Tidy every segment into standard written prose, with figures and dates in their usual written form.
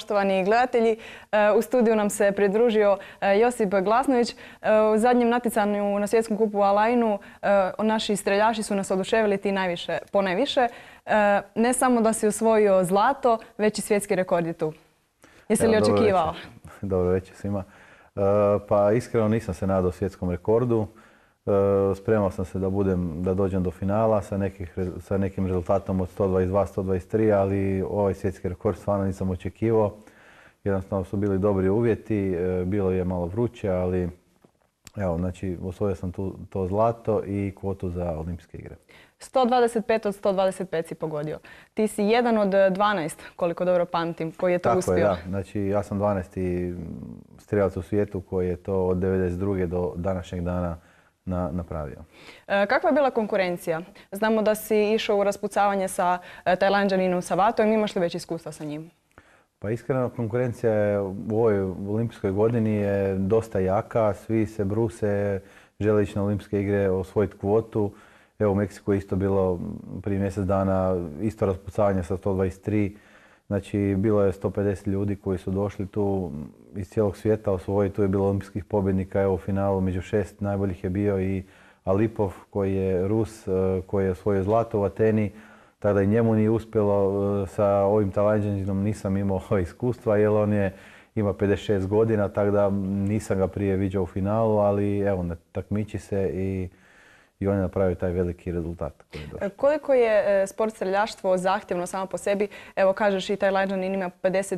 poštovani gledatelji. U studiju nam se pridružio Josip Glasnović. U zadnjem natjecanju na svjetskom kupu u Al-Ainu naši streljaši su nas oduševili ponajviše. Ne samo da si osvojio zlato, već i svjetski rekord je tu. Jesi li očekivao? Dobro večer svima. Pa iskreno nisam se nadao svjetskom rekordu. Spremao sam se da dođem do finala sa nekim rezultatom od 122-123, ali ovaj svjetski rekord stvarno nisam očekivao. Jednostavno su bili dobri uvjeti, bilo je malo vruće, ali evo, znači osvojio sam to zlato i kvotu za olimpijske igre. 125 od 125 si pogodio. Ti si jedan od 12, koliko dobro pamtim, koji je to uspio. Tako je, da. Znači ja sam 12. strijelac u svijetu koji je to od 92. do današnjeg dana napravio. Kakva je bila konkurencija? Znamo da si išao u raspucavanje sa Tajlanđaninom Savatom. Imaš li već iskustva sa njim? Pa iskreno, konkurencija je u ovoj olimpijskoj godini je dosta jaka. Svi se bruse, žele ići na olimpijske igre, osvojiti kvotu. Evo u Meksiku je isto bilo prije mjesec dana isto raspucavanje sa 123. Znači bilo je 150 ljudi koji su došli tu iz cijelog svijeta osvojiti. Tu je bilo olimpijskih pobjednika. Evo u finalu među 6 najboljih je bio i Alipov koji je Rus, koji je osvojio zlato u Ateni. Tako da i njemu nije uspjelo. Sa ovim Tajlanđaninom nisam imao iskustva jer on ima 56 godina, tako da nisam ga prije viđao u finalu, ali evo takmiči se i on je napravio taj veliki rezultat. Koliko je sport streljaštvo zahtjevno samo po sebi? Evo kažeš i Tajlanđanin ima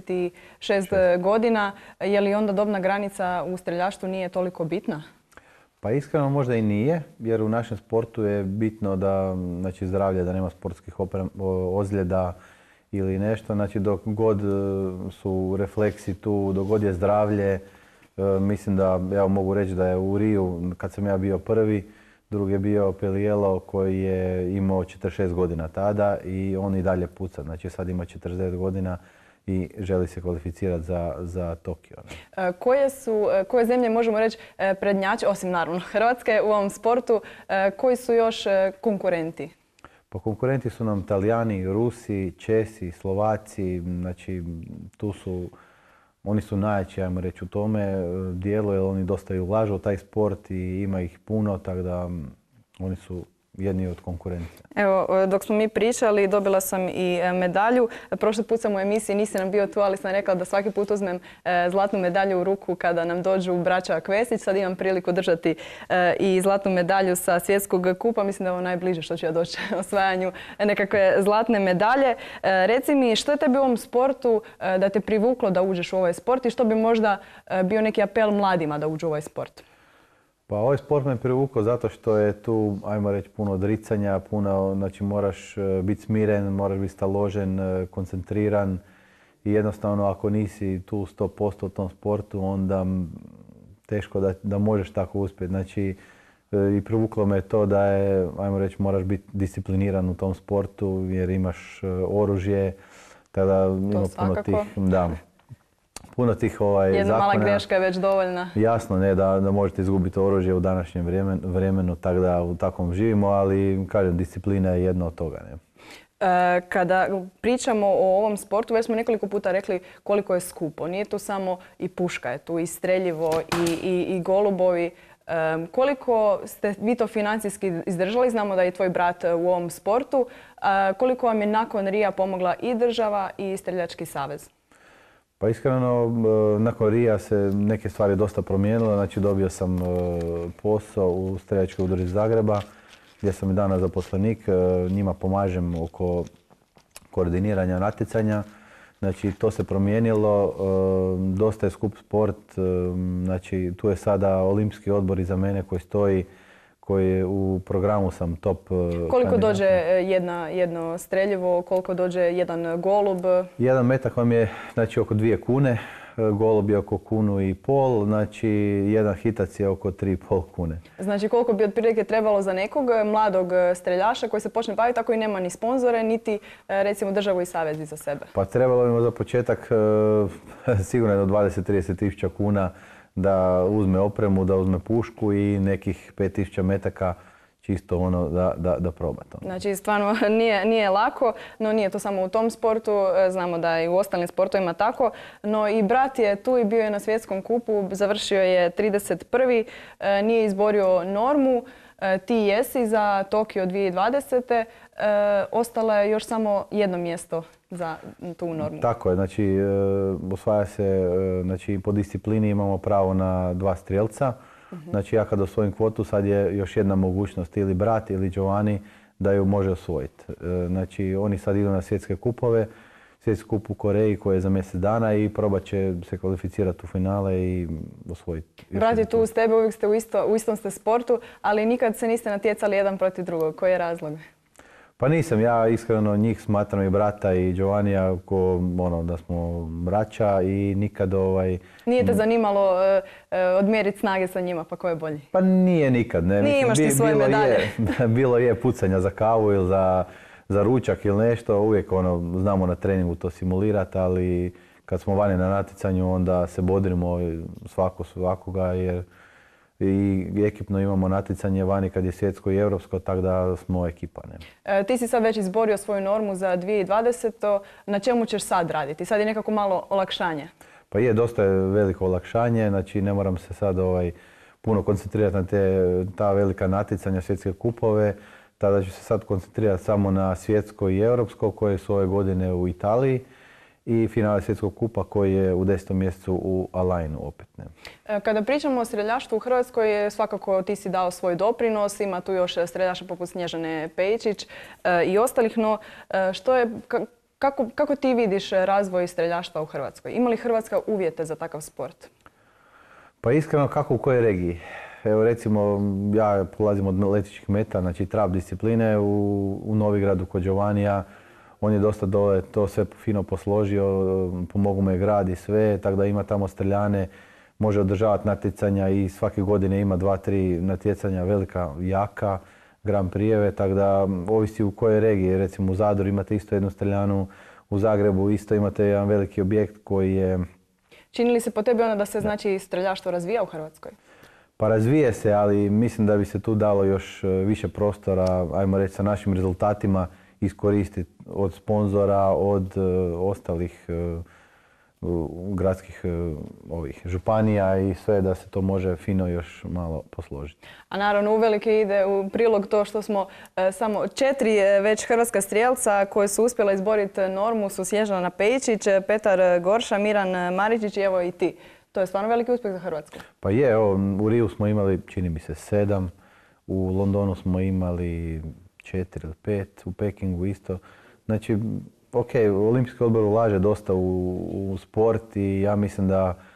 56 godina. Je li onda dobna granica u streljaštvu nije toliko bitna? Pa iskreno možda i nije, jer u našem sportu je bitno da, znači zdravlje, da nema sportskih ozljeda ili nešto. Znači dok god su refleksi tu, dok god je zdravlje, mislim da, evo mogu reći da je u Riju, kad sam ja bio prvi, drugi je bio Pelielo koji je imao 46 godina tada i on i dalje puca. Znači sad ima 49 godina i želi se kvalificirati za Tokio. Koje zemlje možemo reći prednjači, osim naravno Hrvatske u ovom sportu, koji su još konkurenti? Pa konkurenti su nam Talijani, Rusi, Česi, Slovaci, znači oni su najjači, ajmo reći, u tome dijelu, jer oni dosta i ulažu u taj sport i ima ih puno, tako da oni su jedni od konkurencija. Evo, dok smo mi pričali, dobila sam i medalju. Prošli put sam u emisiji, nisi nam bio tu, ali sam rekla da svaki put uzmem zlatnu medalju u ruku kada nam dođu braća Kvesić. Sad imam priliku držati i zlatnu medalju sa svjetskog kupa. Mislim da je ovo najbliže što ću ja doći osvajanju nekakve zlatne medalje. Reci mi, što je tebi u ovom sportu da te privuklo da uđeš u ovaj sport i što bi možda bio neki apel mladima da uđu u ovaj sport? Pa ovaj sport me privukao zato što je tu, ajmo reći, puno odricanja, znači moraš biti smiren, moraš biti staložen, koncentriran i jednostavno ako nisi tu 100% u tom sportu, onda teško da možeš tako uspjeti. Znači i privuklo me to da je, ajmo reći, moraš biti discipliniran u tom sportu jer imaš oružje, tada ima puno tih, puno tih zakona. Jedna mala greška je već dovoljna. Jasno, ne da možete izgubiti oružje u današnjem vremenu, tako da u takvom živimo, ali kažem, disciplina je jedna od toga. Ne? Kada pričamo o ovom sportu, već smo nekoliko puta rekli koliko je skupo. Nije tu samo i puška, je tu i streljivo i golubovi. Koliko ste vi to financijski izdržali? Znamo da je tvoj brat u ovom sportu. Koliko vam je nakon Rija pomogla i država i Streljački savez? Pa iskreno, nakon Rija se neke stvari dosta promijenile. Znači dobio sam posao u Streljačkoj udruzi Zagreba gdje sam i danas zaposlenik. Njima pomažem oko koordiniranja natjecanja. Znači to se promijenilo, dosta je skup sport. Znači tu je sada olimpijski odbor iza mene koji stoji, koji u programu sam top Koliko kandidat. dođe jedno streljivo, koliko dođe jedan golub? Jedan metak vam je znači oko 2 kune, golub je oko 1,5 kunu, znači jedan hitac je oko 3,5 kune. Znači koliko bi otprilike trebalo za nekog mladog streljaša koji se počne baviti ako i nema ni sponzore, niti recimo državu i savez iza sebe? Pa trebalo bi za početak sigurno do 20-30 tisuća kuna da uzme opremu, da uzme pušku i nekih 5000 metaka čisto da proba to. Znači, stvarno nije lako, no nije to samo u tom sportu, znamo da i u ostalim sportovima tako, no i brat je tu i bio je na svjetskom kupu, završio je 31. Nije izborio normu, ti jesi za Tokio 2020. Ostalo je još samo jedno mjesto za tu normu. Tako je, znači osvaja se, znači po disciplini imamo pravo na 2 strijelca. Znači ja kad osvojim kvotu sad je još jedna mogućnost ili brat ili Giovanni da ju može osvojiti. Znači oni sad idu na svjetske kupove, svjetski kup u Koreji koji je za mjesec dana i probat će se kvalificirati u finale i osvojiti. Brat je tu uz tebe, uvijek ste u istom ste sportu, ali nikad se niste natjecali jedan protiv drugog. Koji je razlog? Pa nisam, ja iskreno njih smatram i brata i Giovannija da smo braća i nikad Nije te zanimalo odmjeriti snage sa njima, pa ko je bolji? Pa nije nikad, ne. Nije imaš ti svoje medalje. Bilo je pucanja za kavu ili za ručak ili nešto, uvijek znamo na treningu to simulirati, ali kad smo vani na natjecanju onda se bodrimo svako svakoga jer i ekipno imamo natjecanje vani kad je svjetsko i europsko, tako da smo ekipa. Ne? Ti si sad već izborio svoju normu za 2020. Na čemu ćeš sad raditi? Sad je nekako malo olakšanje. Pa je, dosta je veliko olakšanje, znači ne moram se sad puno koncentrirati na ta velika natjecanja, svjetske kupove. Tada ću se sad koncentrirati samo na svjetsko i europsko koje su ove godine u Italiji i finale svjetskog kupa koji je u 10. mjesecu u Alainu opet. Ne. Kada pričamo o streljaštvu u Hrvatskoj, svakako ti si dao svoj doprinos, ima tu još streljaša poput Snježane Pejičić i ostalih, no kako ti vidiš razvoj streljaštva u Hrvatskoj? Ima li Hrvatska uvjete za takav sport? Pa iskreno kako u kojoj regiji? Evo recimo ja polazim od letičkih meta, znači trap discipline u Novigradu kod Giovannija. On je dosta dole to sve fino posložio, pomogao mu je grad i sve, tako da ima tamo streljane, može održavati natjecanja i svake godine ima 2-3 natjecanja velika, jaka, Grand Prixeve, tako da ovisi u kojoj regiji. Recimo u Zadru imate isto jednu streljanu, u Zagrebu isto imate jedan veliki objekt koji je... Čini li se po tebi da se znači streljaštvo razvija u Hrvatskoj? Pa razvije se, ali mislim da bi se tu dalo još više prostora, ajmo reći sa našim rezultatima, iskoristiti od sponzora, od ostalih gradskih županija i sve da se to može fino još malo posložiti. A naravno uvelike ide u prilog to što smo samo 4 već hrvatska strijelca koje su uspjela izboriti normu su Snježana Pejičić, Petar Gorša, Miran Maričić i evo i ti. To je stvarno veliki uspjeh za Hrvatsku. Pa je, evo, u Riju smo imali, čini mi se, 7, u Londonu smo imali 4 ili 5, u Pekingu isto. Znači, ok, Olimpijski odbor ulaže dosta u sport i ja mislim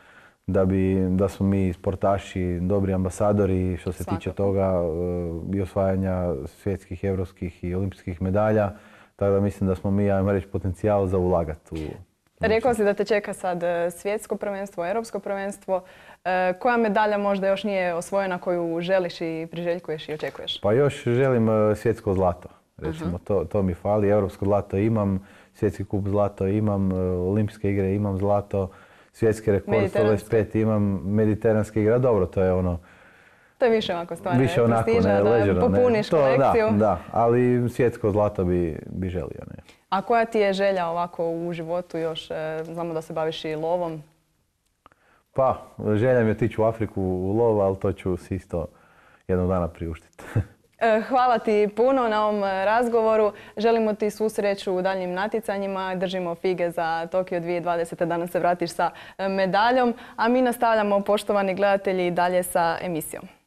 da smo mi sportaši dobri ambasadori što se tiče toga i osvajanja svjetskih, europskih i olimpijskih medalja. Tako da mislim da smo mi, ajmo reći, potencijal za ulagati u... Rekao si da te čeka sad svjetsko prvenstvo, europsko prvenstvo. Koja medalja možda još nije osvojena koju želiš i priželjkuješ i očekuješ? Pa još želim svjetsko zlato. Recimo, to mi fali. Europsko zlato imam, svjetski kup zlato imam, olimpijske igre imam zlato, svjetski rekord 125 imam, mediteranske igre. Dobro, to je ono... To je više ovako stvarno više onako, prestiža, da popuniš kolekciju. Da, ali svjetsko zlato bi želio. Ne. A koja ti je želja ovako u životu još? Znamo da se baviš i lovom. Pa, želja mi je otići u Afriku u lov, ali to ću si isto jednog dana priuštiti. Hvala ti puno na ovom razgovoru. Želimo ti svu sreću u daljnjim natjecanjima. Držimo fige za Tokio 2020. da nam se vratiš sa medaljom. A mi nastavljamo, poštovani gledatelji, dalje sa emisijom.